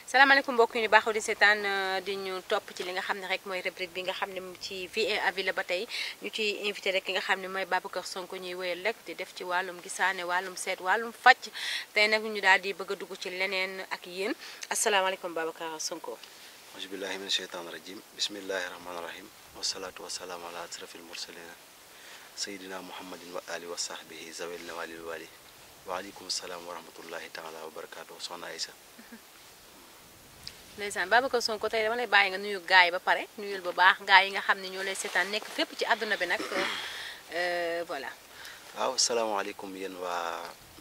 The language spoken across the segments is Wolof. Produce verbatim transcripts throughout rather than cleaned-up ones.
salaamaaleykum mbokk yi ñu baaxoo di seetaan di ñu topp ci li nga xam ne rek mooy rubrique bi nga xam ne ci vie et avis la ba tey ñu ciy invité rek ki nga xam ne mooy Babacar Sonko ñuy wéyal rek di def ci wàllum gisaane wàllum seet wàllum fàcc tey nag ñu daal di bëgg a dugg ci leneen ak yéen asalaamaaleykum Babacar Sonko. auzu billahi min sheytaan rajim bismillahi rahmaani rahim wasalaatu wasalaamu ala asrafil mursalina sayidina muhammadin wa ali wa sahbihi zawel na walil wali waaleykum salaam wa rahmatullahi taala wa barakaatu soxna Aïssa. ndeysaan Babacar Sonko tey dama lay bàyyi nga nuyu gaay ba pare nuyul bu baax gaay yi nga xam ne ñoo lay seetaan nekk fépp ci àdduna bi nag voilà. waaw salaamaaleykum yéen waa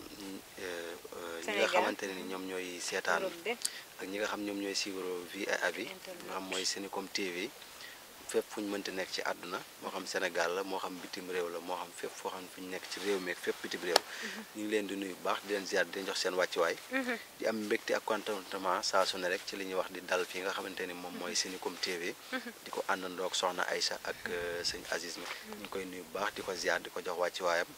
ñi nga xamante ne ni ñoom ñooy seetaan ak ñi nga xam ñoom ñooy suivre vie et avis nga xam mooy Senecoom T V fépp fu ñu mënti nekk ci àdduna moo xam Sénégal la moo xam bitim réew la moo xam fépp foo xam fu ñu nekk ci réew mi ak fépp bitim réew ñu ngi leen di nuyu bu baax di leen ziar di leen jox seen wàccuwaay di am mbégte ak contentement saa su ne rek ci li ñuy wax di dal fii nga xamante ni moom mooy Senecoom T V di ko àndandoo ak soxna Aïssa ak sëñ Aziz mi ñu ngi koy nuyu bu baax di ko ziar di ko jox wàccuwaayam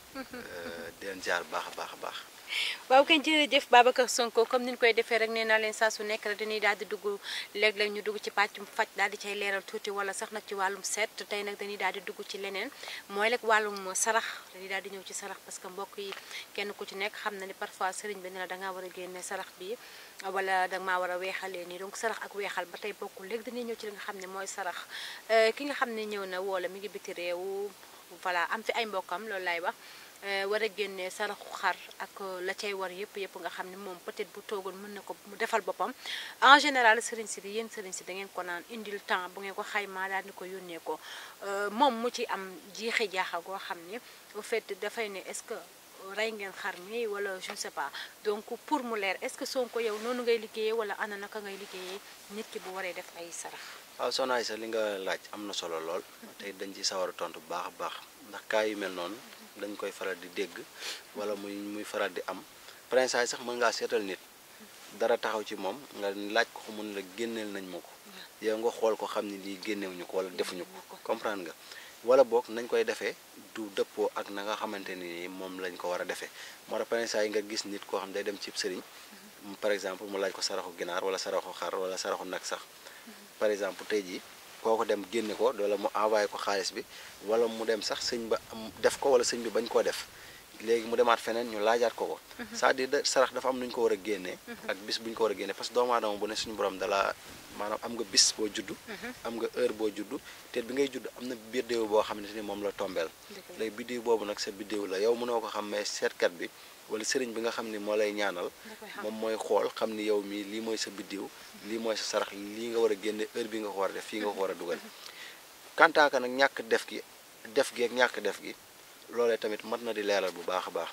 di leen ziar bu baax a baax a baax waaw kay jërëjëf Babacar Sonko comme ni ñu koy defee rek nee naa leen saa su nekk rek dañuy daal di dugg léeg-léeg ñu dugg ci pàccum faj daal di cay leeral tuuti wala sax nag ci wàllum seet tey nag dañuy daal di dugg ci leneen mooy rek wàllum sarax dañuy daal di ñëw ci sarax parce que mbokk yi kenn ku ci nekk xam na ni parfois sëriñ bi ne la dangaa war a génne sarax bi wala danga maa war a weexalee nii donc sarax ak weexal ba tey bokkul léegi dañuy ñëw ci li nga xam ne mooy sarax ki nga xam ne ñëw na woola mi ngi biti réew voilà am fi ay mbokkam loolu laay wax war a génne saraxu xar ak la cay war yëpp yëpp nga xam ne moom peut-être bu toogoon mën na ko mu defal boppam en général sëriñ si yéen sëriñ si da ngeen ko naan indil temps bu ngeen ko xaymaa daal di ko yónnee ko moom mu ci am jiixi jaaxa goo xam ne au fait dafay ne est-ce que rey ngeen xar mi wala je ne sais pas donc pour mu leer est-ce que Sonko yow noonu ngay liggéeyee wala ana naka ngay liggéeyee nit ki bu waree def ay sarax. waaw soxna Aïssa li nga laaj am na solo lool tey dañ ci sawar a tontu bu baax a baax ndax kaa yu mel noonu dañ koy faral di dégg wala muy muy faral di am prince ay sax mën ngaa seetal nit dara taxaw ci moom nga laaj ko mun la génneel nañ ma ko yow nga xool ko xam ni lii génnewuñu ko wala defuñu ko comprendre nga wala boog nañ koy defee du dëppoo ak na nga xamante ni moom lañ ko war a defee moo tax prince yi nga gis nit koo xam day dem ci sëriñ par exemple mu laaj ko saraxu ginaar wala saraxu xar wala saraxu nag sax par exemple tey jii kooko dem génne ko wala mu envoyé ko xaalis bi wala mu dem sax sëñ ba am def ko wala sëñ bi bañ koo def léegi mu demaat feneen ñu laajaat ko ko c'est-à-dire da sarax dafa am nu ñu ko war a génnee ak bis bu ñu ko war a génnee parce que doomu aadama bu ne suñu borom dala maanaam am nga bis boo juddu am nga heure boo juddu te bi ngay judd am na biddéew boo xamante ni moom la tombeel léegi biddéew boobu nag sa biddéew la yow mënoo ko xam mais seetkat bi wala sëriñ bi nga xam ni moo lay ñaanal moom mooy xool xam ni yow mii lii mooy sa biddéew lii mooy sa sarax lii nga war a génne heure bi nga ko war a def fii nga ko war a dugal kantaaka nag ñàkk def gi def gi ak ñàkk def gi loolee tamit mat na di leeral bu baax a baax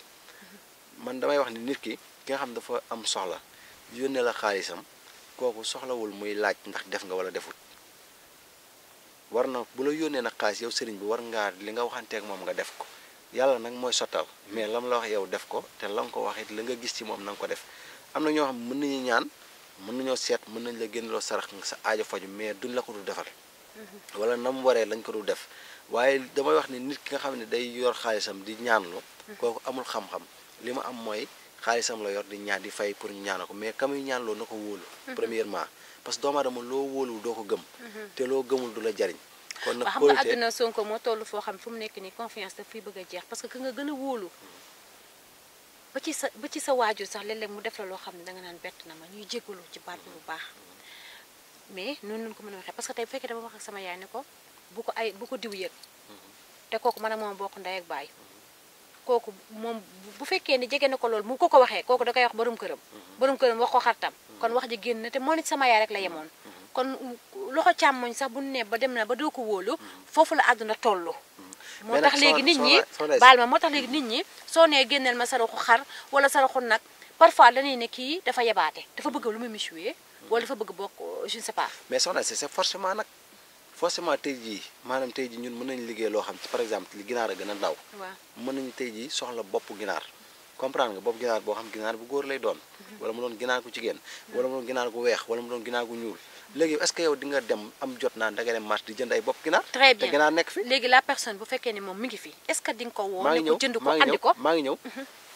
man damay wax ni nit ki ki nga xam dafa am soxla yónnee la xaalisam kooku soxlawul muy laaj ndax def nga wala defut war na bu la yónnee nag xaalis yow sëriñ bi war ngaa li nga waxanteeg moom nga def ko yàlla nag mooy sottal mais lam la wax yow def ko te la nga ko wax it la nga gis ci moom na nga ko def am na ñoo xam mën nañu ñaan mën nañoo seet mën nañ la génneloo sarax nga sa aajo faju mais duñ la ko dul defal wala na mu waree lañ ko dul def waaye damay wax ni nit ki nga xam ne day yor xaalisam di ñaanlu kooku amul xam-xam li ma am mooy xaalisam la yor di ñaan di fay pour ñu ñaana ko mais kamuy ñaanloo na ko wóolu premièrement parce que doomu aadama loo wóolu doo ko gëm te loo gëmul du la jariñ kon nag xam nga àdduna Sonko moo toll foo xam fu mu nekk nii confiance daf fiy bëgg a jeex parce que ka nga gën a wóolu ba ci sa ba ci sa waajur sax léeg-léeg mu def la loo xam ne danga naan bett na ma ñuy jégalu ci baat bu baax mais noonu lañ ko mën a waxee parce que tey bu fekkee dama wax ak sama yaay ne ko bu ko ay bu ko diw yëg te kooku man ak moom bokk ndey ak baay kooku moom bu fekkee ni jege na ko loolu mu ko ko waxee kooku da koy wax borom këram borom këram wax ko xaritam kon wax ji génn te moo nit sama yaay rek la yemoon kon loxo càmmoñ sax bu ne ba dem na ba doo ko wóolu foofu la àdduna toll moo tax léegi nit ñi baal ma moo tax léegi nit ñi soo nee génneel ma saraxu xar wala saraxu nag parfois dañuy ne kii dafa yebaate dafa bëgg lu muy michuwee wala dafa bëgg bokk je ne sais pas mais soxna si c'est forcément nag forcément tey jii maanaam tey jii ñun mën nañu liggéey loo xam ci par exemple li ginaar a gën a ndaw mën nañu tey jii soxla bopp ginaar comprendre nga bopp ginaar boo xam ginaar bu góor lay doon wala mu doon ginaar gu jigéen wala mu doon ginaar gu weex wala mu doon ginaar gu ñuul léegi est-ce que yow di nga dem am jot naan da nga dem marché di jënd ay bopp ginaar très bien te ginaar nekk fi léegi la personne bu fekkee ne moom mi ngi fi est-ce que di nga ko woo ne ko jënd ko andi ko maa ngi ñëw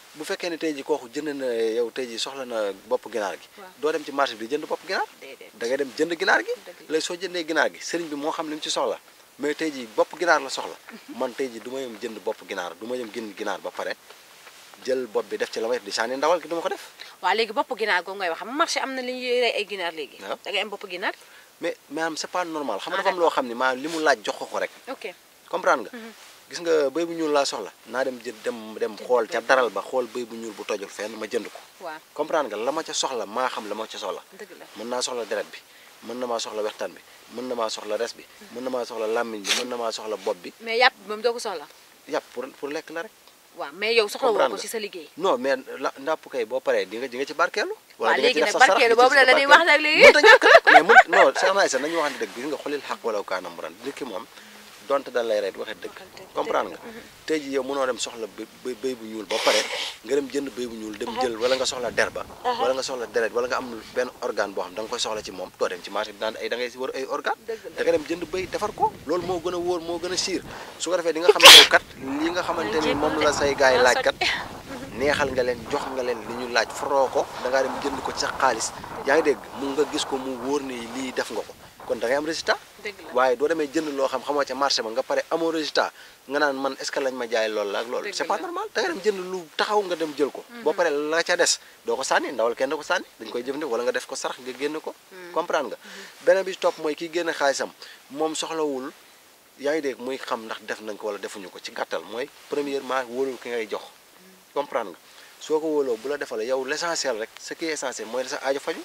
bu fekkee ne tey ji kooku jënd na yow tey ji soxla na bopp ginaar gi doo dem ci marché bi di jënd bopp ginaar da ngay dem jënd ginaar gi léegi soo jëndee ginaar gi sëriñ bi moo xam li mu ci soxla mais tey ji bopp ginaar la soxla man tey ji du ma yem jënd bopp ginaar du ma yem gën ginaar ba pare jël bopp bi def ci la may def di sànni ndawal gi du ma ko def waaw léegi bopp ginaar googu ngay wax xam marché am na li ñuy rey ay ginaar léegi da ngay am bopp ginaar mais maanaam c'est pas normal xam nga dafa am loo xam ne maanaam li mu laaj jox ko ko rek ok comprendre nga gis nga bëy bu ñuul laa soxla naa dem jënd dem dem xool ca daral ba xool bëy bu ñuul bu tojul fenn ma jënd ko waaw comprendre nga la ma ca soxla maa xam la ma ca soxla dëgg la mën naa soxla deret bi mën na maa soxla wextaan bi mën na maa soxla res bi mën na maa soxla làmmiñ bi mën na maa soxla bopp bi mais yàpp moom doo ko soxla yàpp pour pour lekk la rek waaw mais yow soxla woo ko ci sa liggéey non mais la ndàpp kay boo paree di nga di nga ci barkeelu waaw léegi nag barkeelu boobu la dañuy wax nag léegi mënta ñàkk rek mais mën non Cheikh Naye sax nañu waxante dëgg gis nga xolil xaq wala kaanam ran nit ki moom donte dañ lay reet waxee dëgg comprendre nga tey ji yow mënoo dem soxla béy béy bu ñuul ba pare nga dem jënd béy bu ñuul dem jël wala nga soxla der ba wala nga soxla deret wala nga am benn organe boo xam da nga koy soxla ci moom doo dem ci marché bi naan ay da ngay wër ay organe da nga dem jënd béy defar ko loolu moo gën a wóor moo gën a siir su ko defee di nga xam ne yow kat li nga xamante ni moom la say gars yi laaj kat neexal nga leen jox nga leen li ñu laaj foroo ko da ngaa dem jënd ko ci sa xaalis yaa ngi dégg mu nga gis ko mu wóor ni lii def nga ko kon da ngay am résultat waaye doo demee jënd loo xam xamoo ca marché ba nga pare amoo résultat nga naan man est-ce que lañ ma jaay loolu la ak loolu c'est pas normal da nga dem jënd lu taxaw nga dem jël ko boo pare la ca des doo ko sànni ndawal kenn da ko sànni dañ koy jëfandikoo wala nga def ko sarax nga génn ko comprendre nga beneen bi topp mooy kii génn xaalisam moom soxlawul yaa ngi dégg muy xam ndax def nañ ko wala defuñu ko ci gàttal mooy premièrement wóolul ki ngay jox comprendre nga soo ko wóoloo bu la defal yow l'essentiel rek ce qui est essentiel mooy sa aajo faju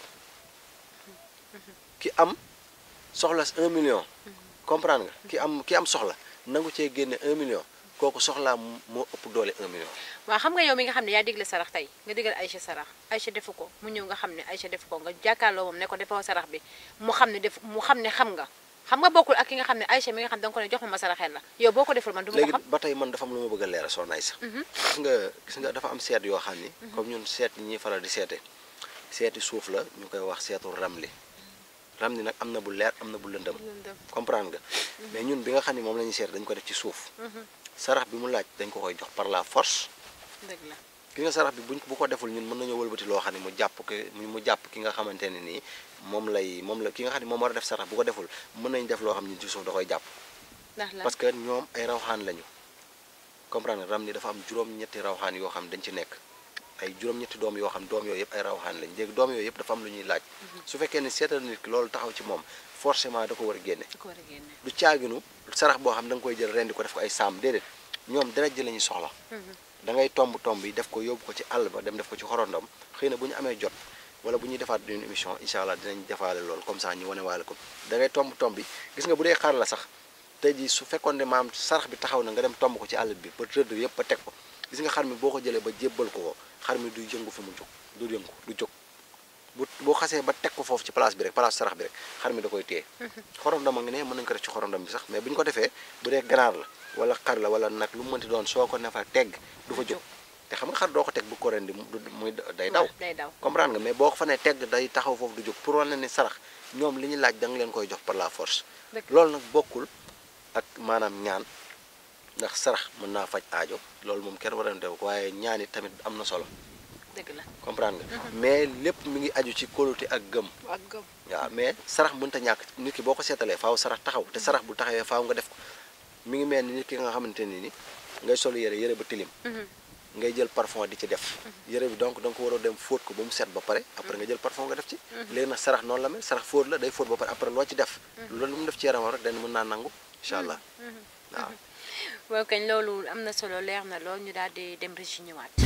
ki am soxla un million comprendre nga ki am ki am soxla nangu cee génne un million kooku soxlaa moo ëpp doole un million waaw xam nga yow mi nga xam ne yaa digle sarax tey nga digal Aïcha sarax Aïcha defu ko mu ñëw nga xam ne Aïcha defu ko nga jàkkaarloo moom ne ko defoo sarax bi mu xam ne def mu xam ne xam nga xam nga bokkul ak ki nga xam ne Aïcha mi nga xam da nga ko ne jox ma ma saraxeel la yow boo ko deful man du ma ko xam léegi ba tey man dafa am lu ma bëgg a leeral soxna Aïcha gis nga gis nga dafa am seet yoo xam ni comme ñun seet yi ñuy faral di seete seeti suuf la ñu koy wax seetu ramli ramli nag am na bu leer am na bu lëndëm comprendre nga mais ñun bi nga xam ne moom la ñuy seet dañ ko def ci suuf sarax bi mu laaj dañ ko koy jox par la force dëgg la ki nga sarax bi buñ bu ko deful ñun mën nañoo wëlbati loo xam ne mu jàpp ki mu jàpp ki nga xamante ne nii moom lay moom la ki nga xam ne moom war a def sarax bu ko deful mën nañ def loo xam ne ñun ci suuf da koy jàpp parce que ñoom ay rawxaan lañu comprendre nga ram ni dafa am juróom-ñetti rawxaan yoo xam dañ ci nekk ay juróom-ñetti doom yoo xam doom yooyu yëpp ay rawxaan lañ léegi doom yooyu yëpp dafa am lu ñuy laaj su fekkee ne seetal nit ki loolu taxaw ci moom forcément da ko war a génne du caaginu sarax boo xam da nga koy jël rendi ko def ko ay saam déedéet ñoom deret ji la ñuy soxla da ngay tomb tomb yi def ko yóbbu ko ci àll ba dem def ko ci xorondom xëy na bu ñu amee jot wala bu ñuy defaat une émission incha allah dinañ defaale loolu comme ça ñu wane waale ko da ngay tomb tomb bi gis nga bu dee xar la sax tey ji su fekkoon ne maam sarax bi taxaw na nga dem tomb ko ci àll bi ba rëdd yëpp ba teg ko gis nga xar mi boo ko jëlee ba jébbal ko ko xar mi du yëngu fi mu jóg du yëngu du jóg bu boo xasee ba teg ko foofu ci place bi rek place sarax bi rek xar mi da koy téye xorondom a ngi ne mën nañu ko def ci xorondom bi sax mais bu ñu ko defee bu dee ganaar la wala xar la wala nag lu mu mënti doon soo ko ne fa tegg du fa jóg te xam nga xar doo ko teg bu ko rendi muy day daw comprendre nga mais boo ko fa ne tegg day taxaw foofu du jóg pour wane ni sarax ñoom li ñu laaj da nga leen koy jox par la force loolu nag bokkul ak maanaam ñaan ndax sarax mën naa faj aajo loolu moom kenn war a def ko waaye ñaan it tamit am na solo dëgg la comprendre nga mais lépp mi ngi aju ci kóolute ak gëm ak gëm waaw mais sarax mënta ñàkk nit ki boo ko seetalee faaw sarax taxaw te sarax bu taxawee faaw nga def ko mi ngi mel ni nit ki nga xamante ni ni ngay solu yére yére ba tilim ngay jël parfum di ci def yére bi donc da nga ko war a dem fóot ko ba mu set ba pare après nga jël parfum nga def ci léegi nag sarax noonu la mel sarax fóot la day fóot ba pare après loo ci def loolu lu mu def ci yaramam rek dañ mën naa nangu incha allah waaw waaw kañ loolu am na solo leer na lool ñu daal di dem régi ñëwaat